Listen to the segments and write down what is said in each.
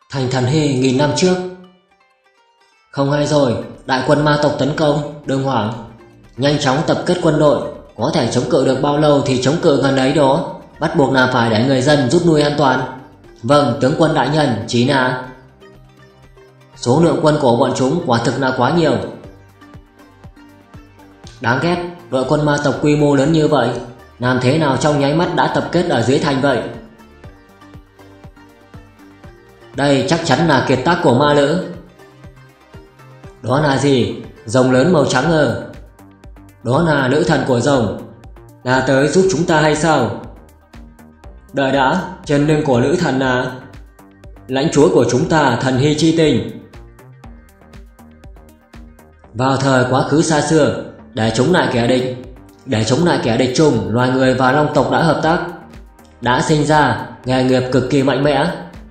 Thành Thần Hy nghìn năm trước. Không hay rồi, đại quân ma tộc tấn công, đừng hoảng. Nhanh chóng tập kết quân đội, có thể chống cự được bao lâu thì chống cự gần ấy đó. Bắt buộc là phải để người dân rút lui an toàn. Vâng, tướng quân đại nhân, chỉ là số lượng quân của bọn chúng quả thực là quá nhiều. Đáng ghét, đội quân ma tộc quy mô lớn như vậy, làm thế nào trong nháy mắt đã tập kết ở dưới thành vậy? Đây chắc chắn là kiệt tác của ma nữ. Đó là gì? Rồng lớn màu trắng ơ? Đó là nữ thần của rồng. Là tới giúp chúng ta hay sao? Đợi đã, trên lưng của nữ thần là lãnh chúa của chúng ta, Thần Hy chi tình. Vào thời quá khứ xa xưa, để chống lại kẻ địch chung, loài người và long tộc đã hợp tác, đã sinh ra nghề nghiệp cực kỳ mạnh mẽ.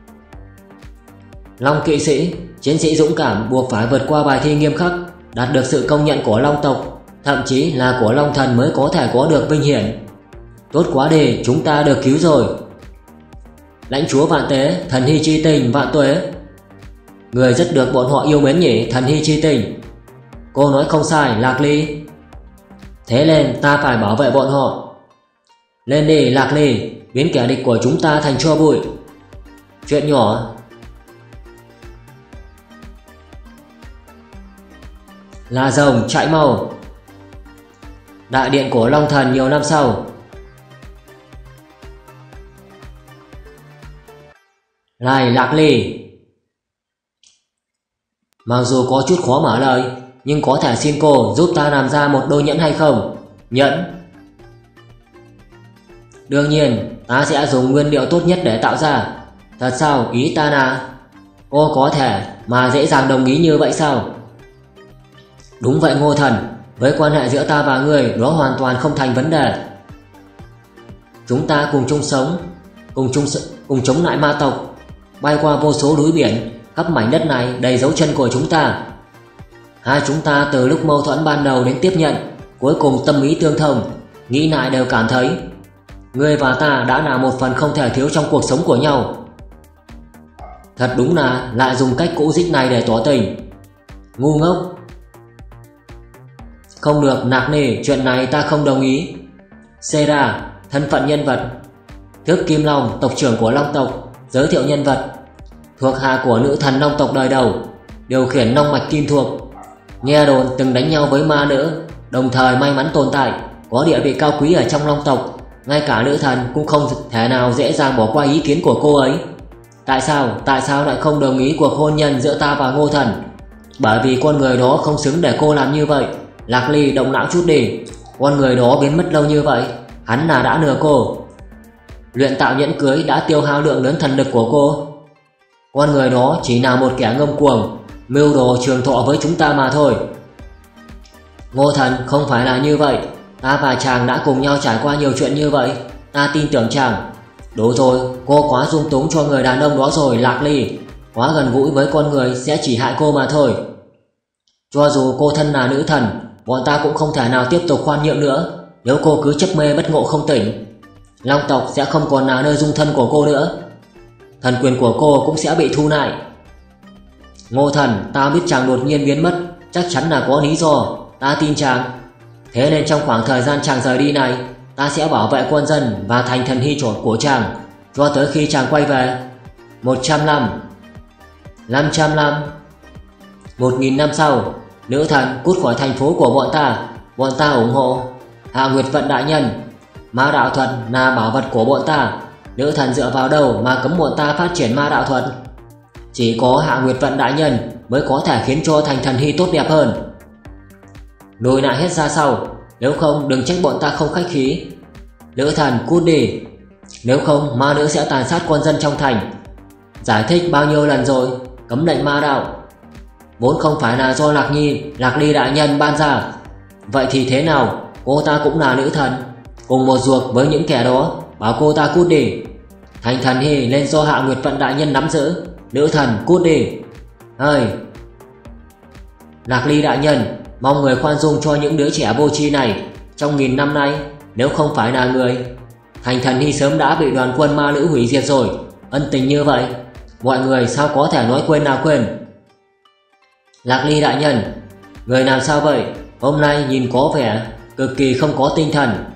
Long kỵ sĩ, chiến sĩ dũng cảm buộc phải vượt qua bài thi nghiêm khắc, đạt được sự công nhận của long tộc, thậm chí là của long thần mới có thể có được vinh hiển. Tốt quá đi, chúng ta được cứu rồi. Lãnh chúa vạn tế, Thần Hy chi tình vạn tuế. Người rất được bọn họ yêu mến nhỉ, Thần Hy chi tình. Cô nói không sai, Lạc Ly. Thế nên ta phải bảo vệ bọn họ. Lên đi, Lạc Ly, biến kẻ địch của chúng ta thành tro bụi. Chuyện nhỏ. Là rồng, chạy mau. Đại điện của long thần nhiều năm sau. Này Lạc Ly, mặc dù có chút khó mở lời, nhưng có thể xin cô giúp ta làm ra một đôi nhẫn hay không? Nhẫn? Đương nhiên, ta sẽ dùng nguyên liệu tốt nhất để tạo ra. Thật sao, ý ta là cô có thể mà dễ dàng đồng ý như vậy sao? Đúng vậy Ngô Thần, với quan hệ giữa ta và người đó hoàn toàn không thành vấn đề. Chúng ta cùng chung sống, cùng chống lại ma tộc, bay qua vô số núi biển, khắp mảnh đất này đầy dấu chân của chúng ta. Hai chúng ta từ lúc mâu thuẫn ban đầu đến tiếp nhận, cuối cùng tâm ý tương thông, nghĩ lại đều cảm thấy ngươi và ta đã là một phần không thể thiếu trong cuộc sống của nhau. Thật đúng là lại dùng cách cũ dích này để tỏ tình. Ngu ngốc. Không được Nạc Nề, chuyện này ta không đồng ý. Sera, thân phận nhân vật. Thước Kim Long, tộc trưởng của Long tộc, giới thiệu nhân vật. Thuộc hạ của nữ thần Long tộc đời đầu, điều khiển long mạch kim thuộc. Nghe đồn từng đánh nhau với ma nữ, đồng thời may mắn tồn tại, có địa vị cao quý ở trong Long tộc. Ngay cả nữ thần cũng không thể nào dễ dàng bỏ qua ý kiến của cô ấy. Tại sao lại không đồng ý cuộc hôn nhân giữa ta và Ngô Thần? Bởi vì con người đó không xứng để cô làm như vậy. Lạc Ly, động não chút đi. Con người đó biến mất lâu như vậy, hắn là đã lừa cô. Luyện tạo nhẫn cưới đã tiêu hao lượng lớn thần lực của cô. Con người đó chỉ là một kẻ ngông cuồng, mưu đồ trường thọ với chúng ta mà thôi. Ngô Thần, không phải là như vậy. Ta và chàng đã cùng nhau trải qua nhiều chuyện như vậy, ta tin tưởng chàng. Đủ rồi, cô quá dung túng cho người đàn ông đó rồi Lạc Ly. Quá gần gũi với con người sẽ chỉ hại cô mà thôi. Cho dù cô thân là nữ thần, bọn ta cũng không thể nào tiếp tục khoan nhượng nữa. Nếu cô cứ chấp mê bất ngộ không tỉnh, Long tộc sẽ không còn là nơi dung thân của cô nữa. Thần quyền của cô cũng sẽ bị thu lại. Ngô Thần, ta biết chàng đột nhiên biến mất, chắc chắn là có lý do, ta tin chàng. Thế nên trong khoảng thời gian chàng rời đi này, ta sẽ bảo vệ quân dân và thành thần hy trộn của chàng cho tới khi chàng quay về. 100 năm, 500 năm, 1000 năm sau, nữ thần cút khỏi thành phố của bọn ta ủng hộ. Hạ Nguyệt Vận đại nhân, ma đạo thuật là bảo vật của bọn ta. Nữ thần dựa vào đâu mà cấm bọn ta phát triển ma đạo thuật? Chỉ có Hạ Nguyệt Vận đại nhân mới có thể khiến cho thành thần hy tốt đẹp hơn. Lùi lại hết ra sau, nếu không đừng trách bọn ta không khách khí. Nữ thần cút đi, nếu không ma nữ sẽ tàn sát quân dân trong thành. Giải thích bao nhiêu lần rồi, cấm lệnh ma đạo vốn không phải là do Lạc Ly đại nhân ban ra. Vậy thì thế nào, cô ta cũng là nữ thần, cùng một ruột với những kẻ đó, bảo cô ta cút đi. Thành thần hy lên do Hạ Nguyệt Vận đại nhân nắm giữ. Nữ thần cút đi. Ơi, Lạc Ly đại nhân, mong người khoan dung cho những đứa trẻ vô tri này. Trong 1000 năm nay, nếu không phải là người, thành thần hy sớm đã bị đoàn quân ma nữ hủy diệt rồi. Ân tình như vậy, mọi người sao có thể nói quên nào quên. Lạc Ly đại nhân, người làm sao vậy? Hôm nay nhìn có vẻ cực kỳ không có tinh thần.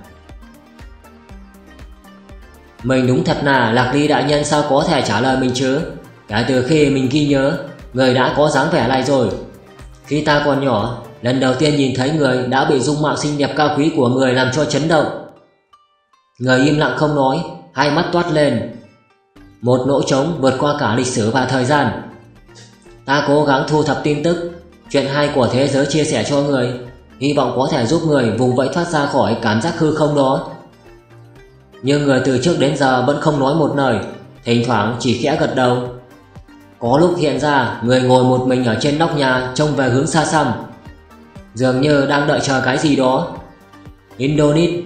Mình đúng thật là Lạc Ly đại nhân sao có thể trả lời mình chứ? Kể từ khi mình ghi nhớ, người đã có dáng vẻ này rồi. Khi ta còn nhỏ, lần đầu tiên nhìn thấy người đã bị dung mạo xinh đẹp cao quý của người làm cho chấn động. Người im lặng không nói, hai mắt toát lên một lỗ trống vượt qua cả lịch sử và thời gian. Ta cố gắng thu thập tin tức, chuyện hay của thế giới chia sẻ cho người, hy vọng có thể giúp người vùng vẫy thoát ra khỏi cảm giác hư không đó. Nhưng người từ trước đến giờ vẫn không nói một lời, thỉnh thoảng chỉ khẽ gật đầu. Có lúc hiện ra người ngồi một mình ở trên nóc nhà trông về hướng xa xăm, dường như đang đợi chờ cái gì đó. Indonesia.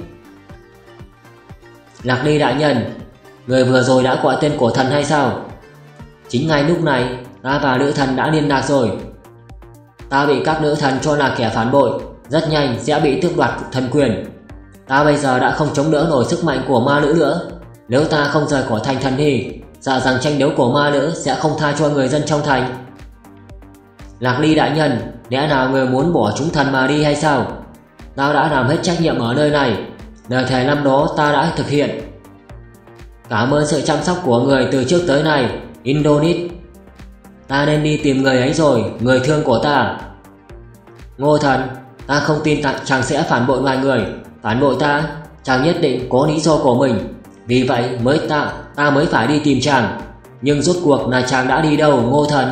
Lạc Ly đại nhân, người vừa rồi đã gọi tên của thần hay sao? Chính ngay lúc này ta và nữ thần đã liên lạc rồi. Ta bị các nữ thần cho là kẻ phản bội, rất nhanh sẽ bị tước đoạt thần quyền. Ta bây giờ đã không chống đỡ nổi sức mạnh của ma nữ nữa. Nếu ta không rời khỏi thành thần thì sợ rằng tranh đấu của ma nữ sẽ không tha cho người dân trong thành. Lạc Ly đại nhân, lẽ nào người muốn bỏ chúng thần mà đi hay sao? Ta đã làm hết trách nhiệm ở nơi này, lời thề năm đó ta đã thực hiện. Cảm ơn sự chăm sóc của người từ trước tới nay, Indonesia. Ta nên đi tìm người ấy rồi, người thương của ta. Ngô thần, ta không tin chàng sẽ phản bội loài người. Phản bội ta, chàng nhất định có lý do của mình. Vì vậy ta mới phải đi tìm chàng. Nhưng rốt cuộc là chàng đã đi đâu, Ngô thần?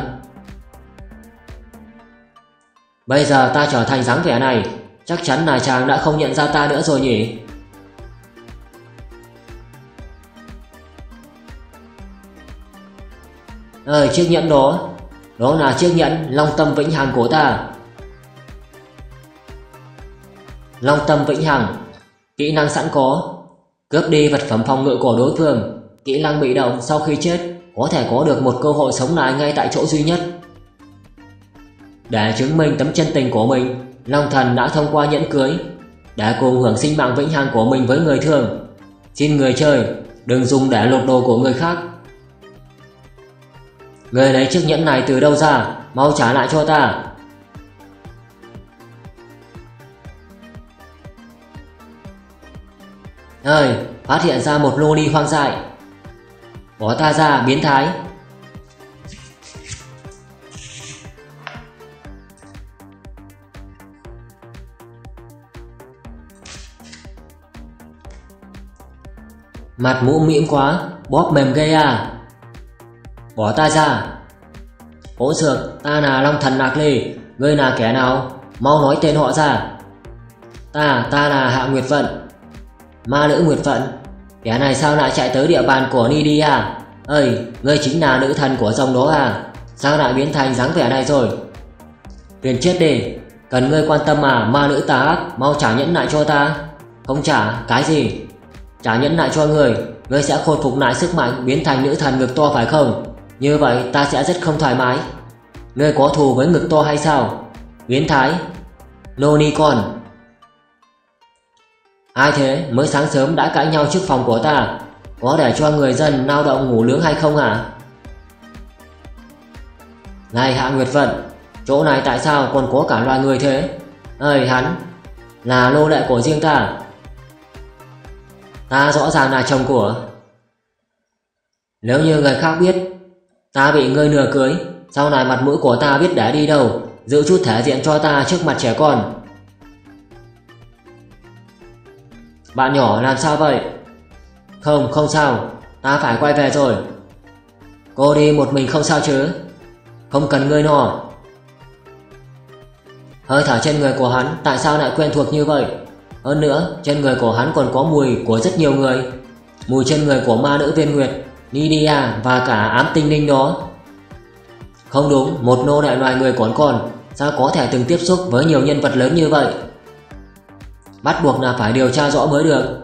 Bây giờ ta trở thành dáng vẻ này, chắc chắn là chàng đã không nhận ra ta nữa rồi nhỉ? Chiếc nhẫn đó là chiếc nhẫn Long Tâm Vĩnh Hằng của ta. Long Tâm Vĩnh Hằng, kỹ năng sẵn có, cướp đi vật phẩm phòng ngự của đối phương. Kỹ năng bị động, sau khi chết có thể có được một cơ hội sống lại ngay tại chỗ duy nhất. Để chứng minh tấm chân tình của mình, Long Thần đã thông qua nhẫn cưới để cùng hưởng sinh mạng vĩnh hằng của mình với người thương. Xin người chơi đừng dùng để lột đồ của người khác. Người lấy chiếc nhẫn này từ đâu ra? Mau trả lại cho ta. Phát hiện ra một lô ly hoang dại. Bỏ ta ra, biến thái. Mặt mũm mĩm quá, bóp mềm ghê à. Bỏ ta ra. Hỗn xược, ta là Long Thần Lạc Ly. Ngươi là kẻ nào? Mau nói tên họ ra. Ta là Hạ Nguyệt Vận. Ma nữ Nguyệt Vận. Kẻ này sao lại chạy tới địa bàn của Nidia? Ngươi chính là nữ thần của dòng đó à? Sao lại biến thành dáng vẻ này rồi? Tiền chết đi. Cần ngươi quan tâm à, ma nữ tà ác? Mau trả nhẫn lại cho ta. Không trả, cái gì? Trả nhẫn lại cho ngươi sẽ khôi phục lại sức mạnh, biến thành nữ thần ngực to phải không? Như vậy ta sẽ rất không thoải mái. Ngươi có thù với ngực to hay sao? Biến thái Lonicon. Ai thế? Mới sáng sớm đã cãi nhau trước phòng của ta. Có để cho người dân lao động ngủ nướng hay không hả? Này Hạ Nguyệt Vận, chỗ này tại sao còn có cả loài người thế? Hắn là nô lệ của riêng ta. Ta rõ ràng là chồng của. Nếu như người khác biết ta bị ngươi lừa cưới, sau này mặt mũi của ta biết để đi đâu. Giữ chút thể diện cho ta trước mặt trẻ con. Bạn nhỏ làm sao vậy? Không sao, ta phải quay về rồi. Cô đi một mình không sao chứ? Không cần ngươi lo. Hơi thở trên người của hắn tại sao lại quen thuộc như vậy? Hơn nữa, trên người của hắn còn có mùi của rất nhiều người. Mùi trên người của ma nữ Viên Nguyệt, Nidia và cả ám tinh linh đó. Không đúng, một nô lệ loài người còn sao có thể từng tiếp xúc với nhiều nhân vật lớn như vậy? Bắt buộc là phải điều tra rõ mới được.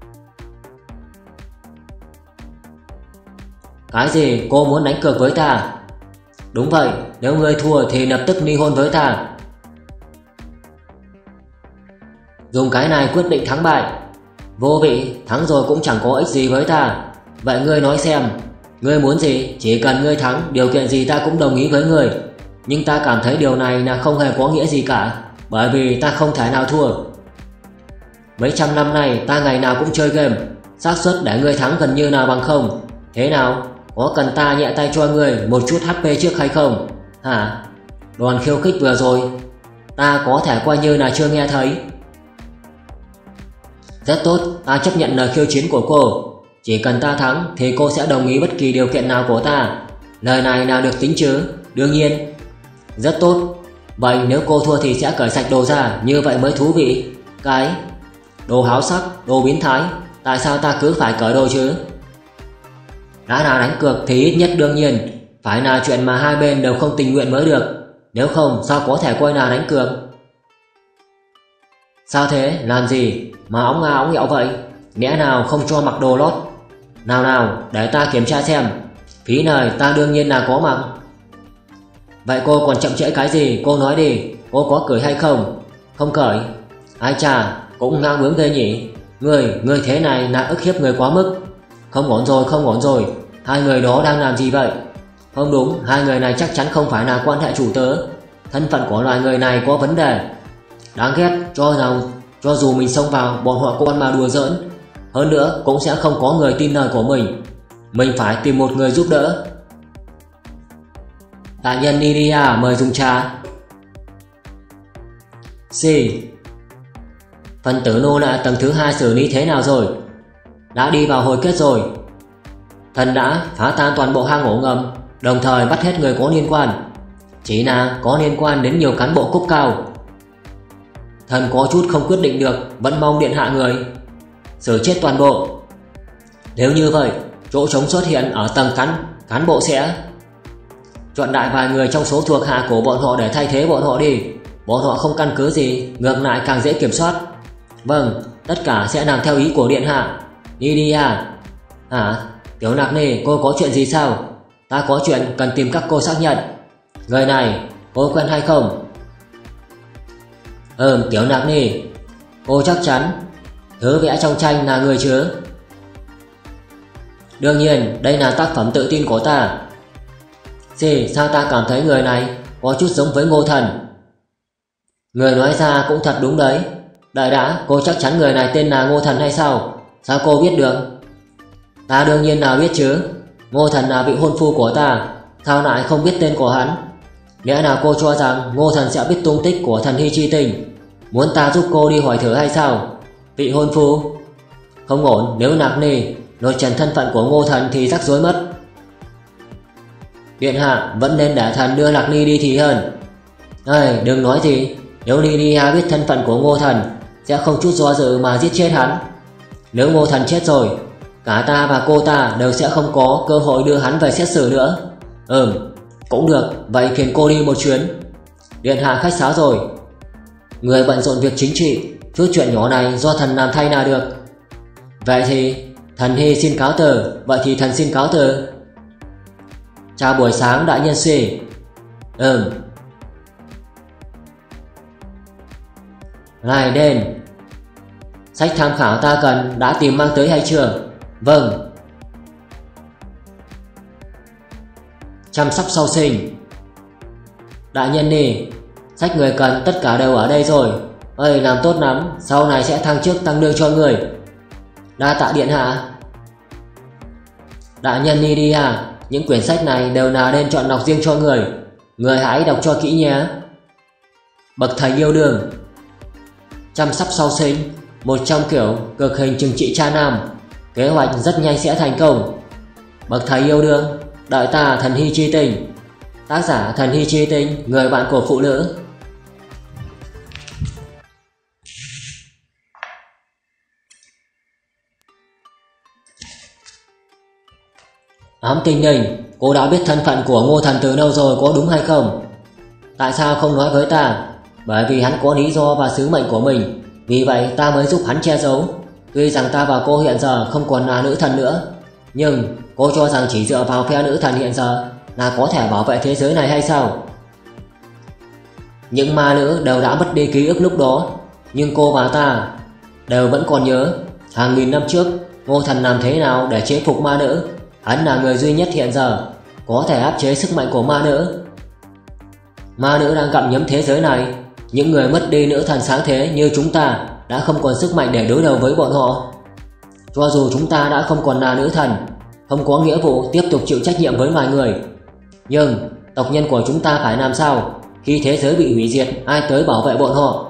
Cái gì? Cô muốn đánh cược với ta? Đúng vậy, nếu ngươi thua thì lập tức ly hôn với ta. Dùng cái này quyết định thắng bại. Vô vị, thắng rồi cũng chẳng có ích gì với ta. Vậy ngươi nói xem, Ngươi muốn gì? Chỉ cần ngươi thắng, điều kiện gì ta cũng đồng ý với ngươi. Nhưng ta cảm thấy điều này là không hề có nghĩa gì cả, bởi vì ta không thể nào thua. Mấy trăm năm nay ta ngày nào cũng chơi game, xác suất để ngươi thắng gần như nào bằng không. Thế nào? Có cần ta nhẹ tay cho ngươi một chút HP trước hay không? Hả? Đòn khiêu khích vừa rồi ta có thể coi như là chưa nghe thấy. Rất tốt, ta chấp nhận lời khiêu chiến của cô. Chỉ cần ta thắng thì cô sẽ đồng ý bất kỳ điều kiện nào của ta. Lời này nào được tính chứ? Đương nhiên. Rất tốt. Vậy nếu cô thua thì sẽ cởi sạch đồ ra, như vậy mới thú vị. Cái đồ háo sắc, đồ biến thái, tại sao ta cứ phải cởi đồ chứ? Đã là đánh cược thì ít nhất đương nhiên phải là chuyện mà hai bên đều không tình nguyện mới được. Nếu không sao có thể coi là đánh cược? Sao thế? Làm gì mà óng nga óng nhẹo vậy? Lẽ nào không cho mặc đồ lót? Nào nào, để ta kiểm tra xem. Phí này ta đương nhiên là có mặc. Vậy cô còn chậm trễ cái gì? Cô nói đi, cô có cởi hay không? Không cởi. Ai chà, cũng ngang bướng ghê nhỉ. Người thế này là ức hiếp người quá mức. Không ổn rồi. Hai người đó đang làm gì vậy? Không đúng, hai người này chắc chắn không phải là quan hệ chủ tớ. Thân phận của loài người này có vấn đề. Đáng ghét, cho dù mình xông vào, bọn họ cũng mà đùa giỡn. Hơn nữa cũng sẽ không có người tin lời của mình. Mình phải tìm một người giúp đỡ. Đại nhân Nidia mời dùng trà. C. Phần tử nô lệ tầng thứ 2 xử lý thế nào rồi? Đã đi vào hồi kết rồi. Thần đã phá tan toàn bộ hang ổ ngầm, đồng thời bắt hết người có liên quan. Chỉ là có liên quan đến nhiều cán bộ cấp cao. Thần có chút không quyết định được, vẫn mong điện hạ người xử chết toàn bộ. Nếu như vậy, chỗ trống xuất hiện ở tầng cán bộ sẽ chọn đại vài người trong số thuộc hạ của bọn họ để thay thế bọn họ đi. Bọn họ không căn cứ gì, ngược lại càng dễ kiểm soát. Vâng, tất cả sẽ làm theo ý của điện hạ. Nidia. Hả? Tiểu Nặc Nhi, cô có chuyện gì sao? Ta có chuyện cần tìm các cô xác nhận. Người này, cô quen hay không? Tiểu Nặc Nhi, cô chắc chắn thứ vẽ trong tranh là người chứ? Đương nhiên, đây là tác phẩm tự tin của ta. Sao ta cảm thấy người này có chút giống với Ngô Thần? Người nói ra cũng thật đúng đấy. Đợi đã, cô chắc chắn người này tên là Ngô Thần hay sao? Sao cô biết được? Ta đương nhiên nào biết chứ. Ngô Thần là vị hôn phu của ta, sao lại không biết tên của hắn? Lẽ nào cô cho rằng Ngô Thần sẽ biết tung tích của thần Hy Chi Tình? Muốn ta giúp cô đi hỏi thử hay sao? Vị hôn phu? Không ổn, nếu Nặc Nhi lột trần thân phận của Ngô Thần thì rắc rối mất. Điện hạ vẫn nên để thần đưa Nặc Nhi đi thì hơn. Đừng nói gì. Nếu Nidia biết thân phận của Ngô Thần sẽ không chút do dự mà giết chết hắn. Nếu Ngô Thần chết rồi, cả ta và cô ta đều sẽ không có cơ hội đưa hắn về xét xử nữa. Cũng được, vậy phiền cô đi một chuyến. Điện hạ khách sáo rồi. Người bận rộn việc chính trị, chút chuyện nhỏ này do thần làm thay là được. Vậy thì thần Hy xin cáo từ. Vậy thì thần xin cáo từ. Chào buổi sáng đại nhân suy. Ngài đền. Sách tham khảo ta cần đã tìm mang tới hay chưa? Vâng. Chăm sóc sau sinh. Đại nhân nì, sách người cần tất cả đều ở đây rồi. Làm tốt lắm, sau này sẽ thăng chức tăng lương cho người. Đa tạ điện hạ. Đại nhân Nidia, những quyển sách này đều là nên chọn đọc riêng cho người. Người hãy đọc cho kỹ nhé. Bậc thầy yêu đương. Chăm sóc sau sinh, một trong kiểu cực hình trừng trị cha nam. Kế hoạch rất nhanh sẽ thành công. Bậc thầy yêu đương, đợi ta thần Hy Chi Tình. Tác giả thần Hy Chi Tình, người bạn của phụ nữ. Ám Tinh Ninh, cô đã biết thân phận của Ngô Thần từ lâu rồi có đúng hay không? Tại sao không nói với ta? Bởi vì hắn có lý do và sứ mệnh của mình, vì vậy ta mới giúp hắn che giấu. Tuy rằng ta và cô hiện giờ không còn là nữ thần nữa, nhưng cô cho rằng chỉ dựa vào phe nữ thần hiện giờ là có thể bảo vệ thế giới này hay sao? Những ma nữ đều đã mất đi ký ức lúc đó, nhưng cô và ta đều vẫn còn nhớ hàng nghìn năm trước Ngô Thần làm thế nào để chế phục ma nữ. Hắn là người duy nhất hiện giờ có thể áp chế sức mạnh của ma nữ. Ma nữ đang gặm nhấm thế giới này. Những người mất đi nữ thần sáng thế như chúng ta đã không còn sức mạnh để đối đầu với bọn họ. Cho dù chúng ta đã không còn là nữ thần, không có nghĩa vụ tiếp tục chịu trách nhiệm với loài người, nhưng tộc nhân của chúng ta phải làm sao khi thế giới bị hủy diệt? Ai tới bảo vệ bọn họ?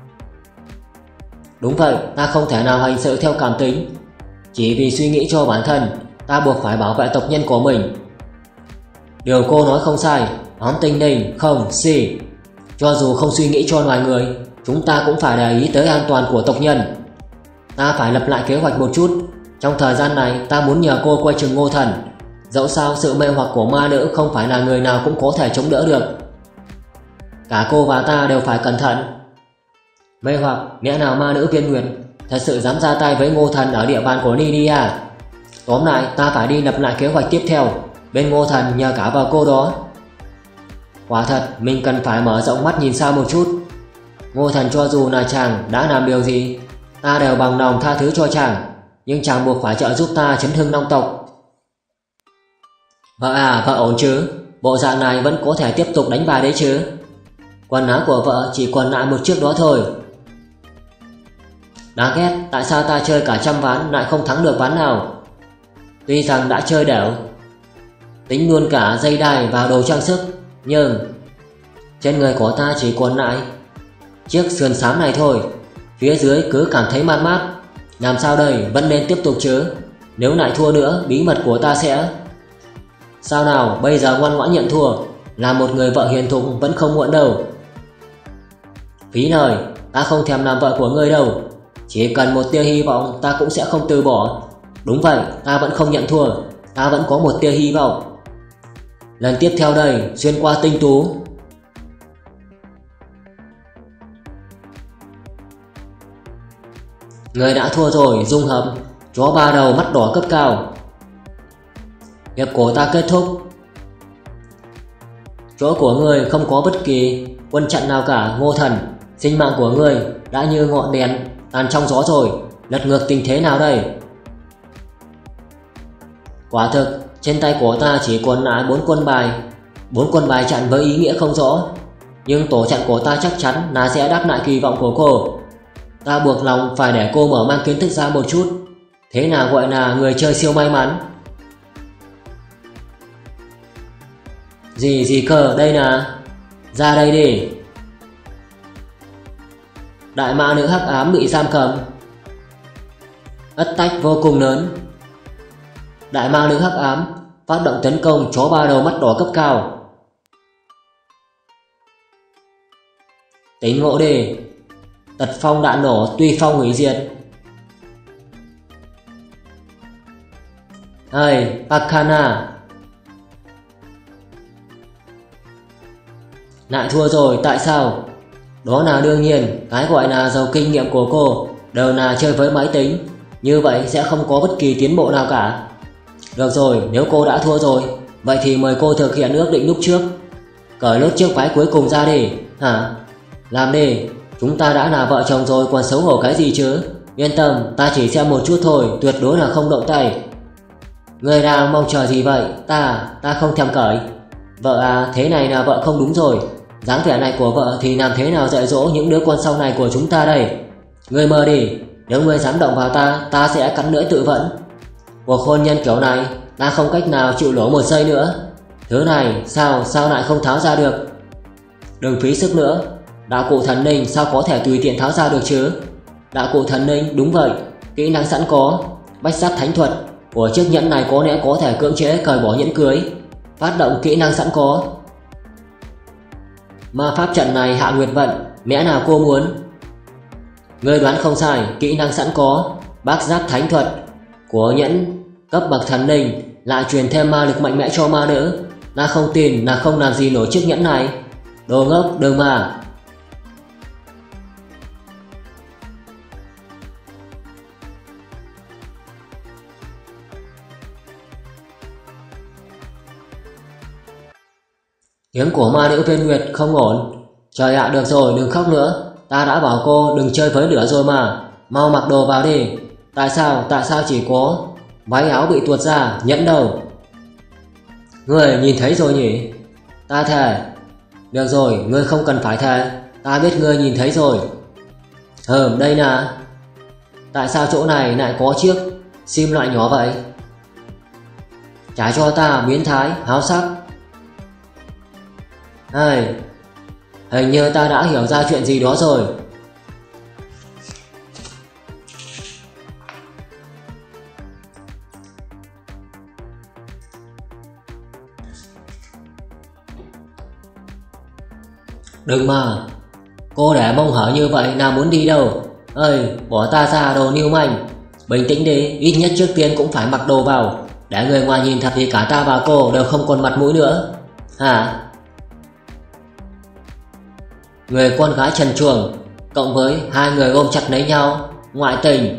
Đúng vậy, ta không thể nào hành xử theo cảm tính. Chỉ vì suy nghĩ cho bản thân, ta buộc phải bảo vệ tộc nhân của mình. Điều cô nói không sai, Ám Tinh Linh không si. Cho dù không suy nghĩ cho loài người, chúng ta cũng phải để ý tới an toàn của tộc nhân. Ta phải lập lại kế hoạch một chút. Trong thời gian này ta muốn nhờ cô quay chừng Ngô Thần. Dẫu sao sự mê hoặc của ma nữ không phải là người nào cũng có thể chống đỡ được. Cả cô và ta đều phải cẩn thận. Mê hoặc, lẽ nào ma nữ Viên Nguyệt thật sự dám ra tay với Ngô Thần ở địa bàn của Lydia? Tóm lại ta phải đi lập lại kế hoạch tiếp theo. Bên Ngô Thần nhờ cả vào cô đó. Quả thật mình cần phải mở rộng mắt nhìn xa một chút. Ngô Thần cho dù là chàng đã làm điều gì, ta đều bằng lòng tha thứ cho chàng, nhưng chàng buộc phải trợ giúp ta chấn hưng Long tộc. Vợ à, vợ ổn chứ? Bộ dạng này vẫn có thể tiếp tục đánh bài đấy chứ? Quần áo của vợ chỉ còn lại một chiếc đó thôi. Đáng ghét, tại sao ta chơi cả trăm ván lại không thắng được ván nào? Tuy rằng đã chơi đều, tính luôn cả dây đai vào đồ trang sức, nhưng trên người của ta chỉ còn lại chiếc sườn xám này thôi. Phía dưới cứ cảm thấy man mát. Làm sao đây, vẫn nên tiếp tục chứ? Nếu lại thua nữa, bí mật của ta sẽ... Sao nào, bây giờ ngoan ngoãn nhận thua. Là một người vợ hiền thục vẫn không muộn đâu. Phí lời, ta không thèm làm vợ của ngươi đâu. Chỉ cần một tia hy vọng ta cũng sẽ không từ bỏ. Đúng vậy, ta vẫn không nhận thua. Ta vẫn có một tia hy vọng. Lần tiếp theo đây, xuyên qua tinh tú. Người đã thua rồi, dung hợp chó ba đầu mắt đỏ cấp cao. Hiệp của ta kết thúc. Chỗ của người không có bất kỳ quân trận nào cả, Ngô Thần. Sinh mạng của người đã như ngọn đèn tàn trong gió rồi. Lật ngược tình thế nào đây? Quả thực trên tay của ta chỉ còn lại 4 quân bài. 4 quân bài chặn với ý nghĩa không rõ, nhưng tổ trận của ta chắc chắn là sẽ đáp lại kỳ vọng của cô. Ta buộc lòng phải để cô mở mang kiến thức ra một chút. Thế nào gọi là người chơi siêu may mắn? Gì cơ, đây là... Ra đây đi. Đại ma nữ hắc ám bị giam cầm. Ất tách vô cùng lớn. Đại ma nữ hắc ám phát động tấn công chó ba đầu mắt đỏ cấp cao. Tính ngộ đi. Tật phong đạn nổ, tuy phong hủy diệt. Hay, Pakana. Lại thua rồi, tại sao? Đó là đương nhiên, cái gọi là giàu kinh nghiệm của cô đều là chơi với máy tính. Như vậy sẽ không có bất kỳ tiến bộ nào cả. Được rồi, nếu cô đã thua rồi, vậy thì mời cô thực hiện ước định lúc trước. Cởi lốt chiếc váy cuối cùng ra đi. Hả? Làm đi. Chúng ta đã là vợ chồng rồi, còn xấu hổ cái gì chứ? Yên tâm, ta chỉ xem một chút thôi, tuyệt đối là không động tay. Người đang mong chờ gì vậy? Ta không thèm cởi. Vợ à, thế này là vợ không đúng rồi. Dáng vẻ này của vợ thì làm thế nào dạy dỗ những đứa con sau này của chúng ta đây? Ngươi mơ đi, nếu ngươi dám động vào ta sẽ cắn lưỡi tự vẫn. Cuộc hôn nhân kiểu này, ta không cách nào chịu nổi một giây nữa. Thứ này, sao lại không tháo ra được? Đừng phí sức nữa. Đạo cụ thần linh sao có thể tùy tiện tháo ra được chứ? Đạo cụ thần linh, đúng vậy, kỹ năng sẵn có. Bách sát thánh thuật của chiếc nhẫn này có lẽ có thể cưỡng chế cởi bỏ nhẫn cưới. Phát động kỹ năng sẵn có. Ma pháp trận này hạ nguyệt vận, mẽ nào cô muốn? Ngươi đoán không sai, kỹ năng sẵn có. Bác giác thánh thuật của nhẫn cấp bậc thần linh lại truyền thêm ma lực mạnh mẽ cho ma nữ. Ta không tin là không làm gì nổi chiếc nhẫn này. Đồ ngốc, đừng mà. Tiếng của ma nữ Viên Nguyệt không ổn. Trời ạ, được rồi, đừng khóc nữa. Ta đã bảo cô đừng chơi với lửa rồi mà. Mau mặc đồ vào đi. Tại sao chỉ có váy áo bị tuột ra, nhẫn đầu. Ngươi nhìn thấy rồi nhỉ? Ta thề. Được rồi, ngươi không cần phải thề, ta biết ngươi nhìn thấy rồi. Đây nè. Tại sao chỗ này lại có chiếc sim loại nhỏ vậy? Trả cho ta, biến thái, háo sắc. Hình như ta đã hiểu ra chuyện gì đó rồi. Đừng mà. Cô để mông hở như vậy nào muốn đi đâu? Bỏ ta ra đồ lưu manh. Bình tĩnh đi, ít nhất trước tiên cũng phải mặc đồ vào, để người ngoài nhìn thật thì cả ta và cô đều không còn mặt mũi nữa. Hả? Người con gái trần truồng cộng với hai người ôm chặt lấy nhau, ngoại tình.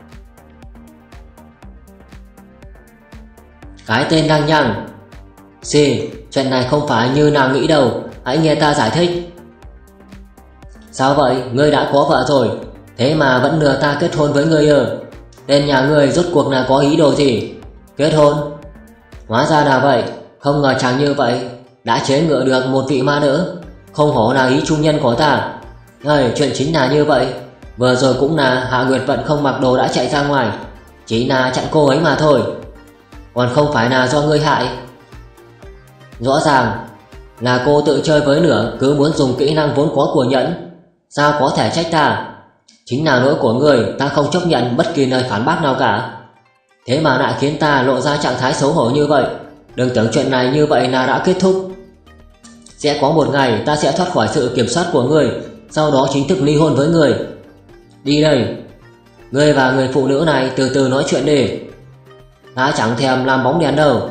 Cái tên lăng nhăng. Chuyện này không phải như nàng nghĩ đâu, hãy nghe ta giải thích. Sao vậy, ngươi đã có vợ rồi, thế mà vẫn lừa ta kết hôn với ngươi ư? Tên nhà ngươi rốt cuộc là có ý đồ gì? Kết hôn? Hóa ra là vậy, không ngờ chàng như vậy đã chế ngự được một vị ma nữ, không hổ là ý trung nhân của ta. Chuyện chính là như vậy, vừa rồi cũng là Hạ Nguyệt Vận không mặc đồ đã chạy ra ngoài, chỉ là chặn cô ấy mà thôi, còn không phải là do ngươi hại. Rõ ràng là cô tự chơi với lửa, cứ muốn dùng kỹ năng vốn có của nhẫn, sao có thể trách ta? Chính là lỗi của người, ta không chấp nhận bất kỳ lời phản bác nào cả. Thế mà lại khiến ta lộ ra trạng thái xấu hổ như vậy. Đừng tưởng chuyện này như vậy là đã kết thúc. Sẽ có một ngày ta sẽ thoát khỏi sự kiểm soát của người, sau đó chính thức ly hôn với người. Đi đây. Ngươi và người phụ nữ này từ từ nói chuyện đi. Ta chẳng thèm làm bóng đèn đâu.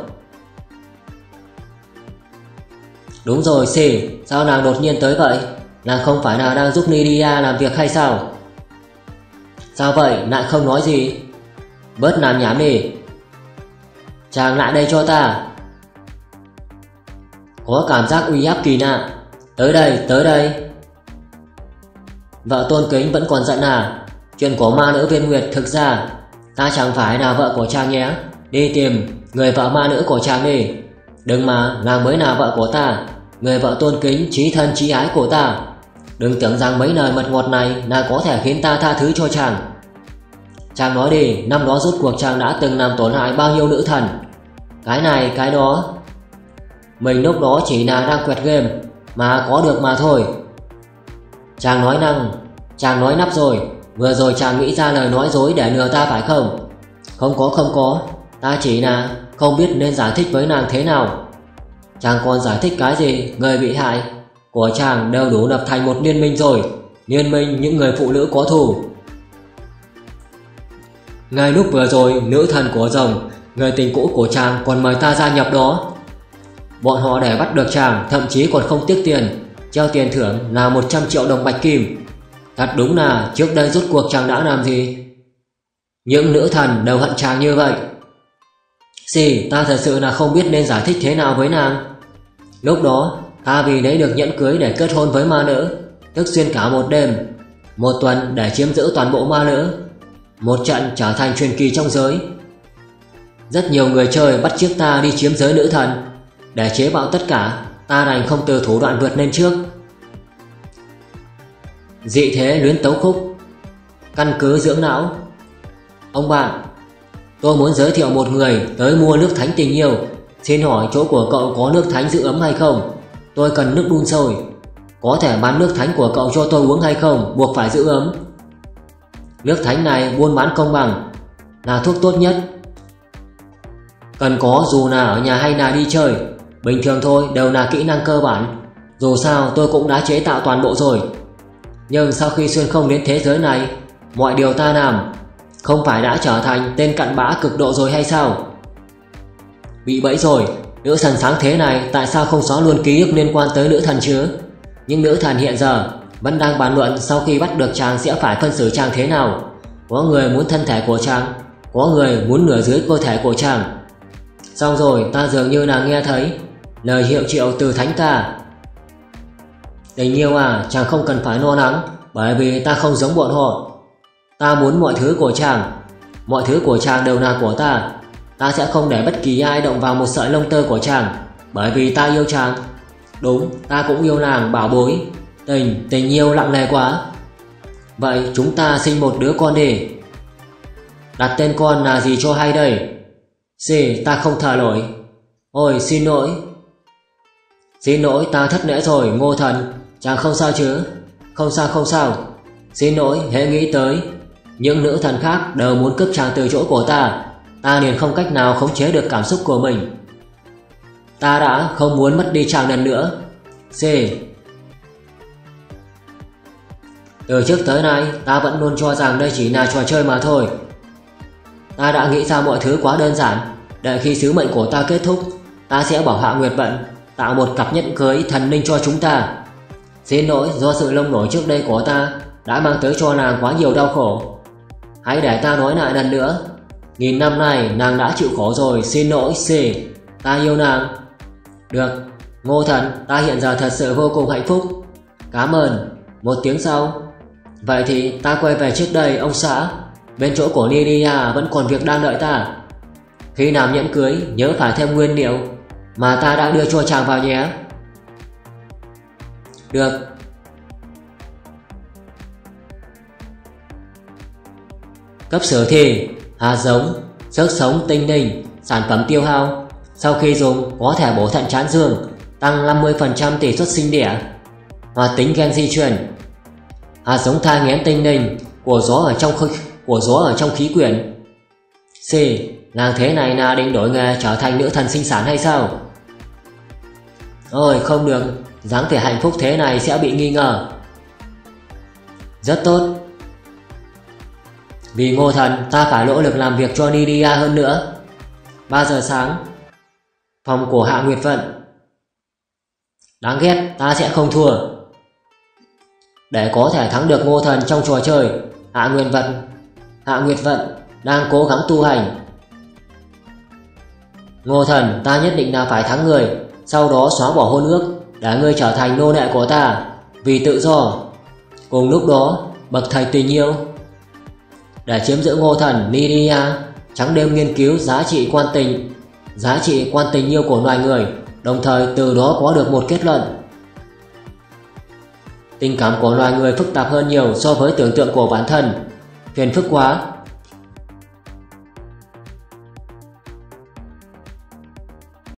Đúng rồi, sao nàng đột nhiên tới vậy? Nàng không phải là đang giúp Lydia làm việc hay sao? Sao vậy, lại không nói gì? Bớt làm nhảm đi. Chàng lại đây cho ta. Có cảm giác uy áp kỳ lạ. Tới đây. Vợ Tôn Kính vẫn còn giận à? Chuyện của ma nữ Viên Nguyệt thực ra ta chẳng phải là vợ của chàng nhé. Đi tìm người vợ ma nữ của chàng đi. Đừng mà, nàng mới là vợ của ta, người vợ tôn kính chí thân chí ái của ta. Đừng tưởng rằng mấy lời mật ngọt này là có thể khiến ta tha thứ cho chàng. Chàng nói đi, năm đó rốt cuộc chàng đã từng làm tổn hại bao nhiêu nữ thần? Cái này, cái đó. Mình lúc đó chỉ là đang quẹt game mà có được mà thôi. Chàng nói nắp rồi. Vừa rồi chàng nghĩ ra lời nói dối để lừa ta phải không? Không có. Ta chỉ là không biết nên giải thích với nàng thế nào. Chàng còn giải thích cái gì? Người bị hại của chàng đều đủ lập thành một liên minh rồi. Liên minh những người phụ nữ có thù. Ngay lúc vừa rồi, nữ thần của rồng, người tình cũ của chàng còn mời ta gia nhập đó. Bọn họ để bắt được chàng thậm chí còn không tiếc tiền, treo tiền thưởng là 100 triệu đồng bạch kim. Thật đúng là trước đây rốt cuộc chàng đã làm gì? Những nữ thần đều hận chàng như vậy. Ta thật sự là không biết nên giải thích thế nào với nàng. Lúc đó ta vì lấy được nhẫn cưới để kết hôn với ma nữ, thức xuyên cả một đêm, một tuần để chiếm giữ toàn bộ ma nữ. Một trận trở thành truyền kỳ trong giới. Rất nhiều người chơi bắt chước ta đi chiếm giới nữ thần. Để chế bạo tất cả, ta đành không từ thủ đoạn vượt lên trước. Dị thế luyến tấu khúc. Căn cứ dưỡng não. Ông bạn, tôi muốn giới thiệu một người tới mua nước thánh tình yêu. Xin hỏi chỗ của cậu có nước thánh giữ ấm hay không? Tôi cần nước đun sôi. Có thể bán nước thánh của cậu cho tôi uống hay không? Buộc phải giữ ấm. Nước thánh này buôn bán công bằng, là thuốc tốt nhất. Cần có dù là ở nhà hay là đi chơi. Bình thường thôi, đều là kỹ năng cơ bản. Dù sao tôi cũng đã chế tạo toàn bộ rồi. Nhưng sau khi xuyên không đến thế giới này, mọi điều ta làm không phải đã trở thành tên cặn bã cực độ rồi hay sao? Bị bẫy rồi. Nữ thần sáng thế này tại sao không xóa luôn ký ức liên quan tới nữ thần chứ? Nhưng nữ thần hiện giờ vẫn đang bàn luận sau khi bắt được chàng sẽ phải phân xử chàng thế nào. Có người muốn thân thể của chàng, có người muốn nửa dưới cơ thể của chàng. Xong rồi, ta dường như là nghe thấy lời hiệu triệu từ thánh ca. Tình yêu à, chàng không cần phải lo lắng, bởi vì ta không giống bọn họ. Ta muốn mọi thứ của chàng. Mọi thứ của chàng đều là của ta. ta sẽ không để bất kỳ ai động vào một sợi lông tơ của chàng, bởi vì ta yêu chàng. Đúng, ta cũng yêu nàng bảo bối. Tình yêu nặng nề quá. Vậy chúng ta sinh một đứa con đi. Đặt tên con là gì cho hay đây? Ta không thở nổi. Ôi xin lỗi. Xin lỗi, ta thất lễ rồi Ngô Thần. Chàng không sao chứ? Không sao. Xin lỗi, hễ nghĩ tới những nữ thần khác đều muốn cướp chàng từ chỗ của ta liền không cách nào khống chế được cảm xúc của mình. Ta đã không muốn mất đi chàng lần nữa. Từ trước tới nay ta vẫn luôn cho rằng đây chỉ là trò chơi mà thôi. Ta đã nghĩ ra mọi thứ quá đơn giản. Đợi khi sứ mệnh của ta kết thúc, ta sẽ bảo Hạ Nguyệt Vận tạo một cặp nhẫn cưới thần linh cho chúng ta. Xin lỗi, do sự lông nổi trước đây của ta đã mang tới cho nàng quá nhiều đau khổ. Hãy để ta nói lại lần nữa. 1000 năm nay nàng đã chịu khổ rồi. Xin lỗi ta yêu nàng. Được, Ngô Thần, ta hiện giờ thật sự vô cùng hạnh phúc. Cảm ơn. Một tiếng sau. Vậy thì ta quay về trước đây ông xã. Bên chỗ của Lydia vẫn còn việc đang đợi ta. Khi làm nhẫn cưới nhớ phải thêm nguyên liệu mà ta đã đưa cho chàng vào nhé. Được. Cấp sử thi: hạt giống, sức sống tinh linh, sản phẩm tiêu hao. Sau khi dùng có thể bổ thận trán dương, tăng 50% tỷ suất sinh đẻ. Hoạt tính gen di truyền. Hạt giống thai nghén tinh linh của gió ở trong khí quyển. Nàng thế này là định đổi nghề trở thành nữ thần sinh sản hay sao? Ôi không được, dáng vẻ hạnh phúc thế này sẽ bị nghi ngờ. Rất tốt. Vì Ngô Thần, ta phải nỗ lực làm việc cho Lydia hơn nữa. 3 giờ sáng. Phòng của Hạ Nguyệt Vận. Đáng ghét, ta sẽ không thua. Để có thể thắng được Ngô Thần trong trò chơi, Hạ Nguyệt Vận đang cố gắng tu hành. Ngô Thần, ta nhất định là phải thắng người, sau đó xóa bỏ hôn ước để ngươi trở thành nô lệ của ta, vì tự do. Cùng lúc đó, bậc thầy tình yêu. Để chiếm giữ Ngô Thần, Lydia trắng đêm nghiên cứu giá trị quan tình yêu của loài người, đồng thời từ đó có được một kết luận. Tình cảm của loài người phức tạp hơn nhiều so với tưởng tượng của bản thân. Phiền phức quá,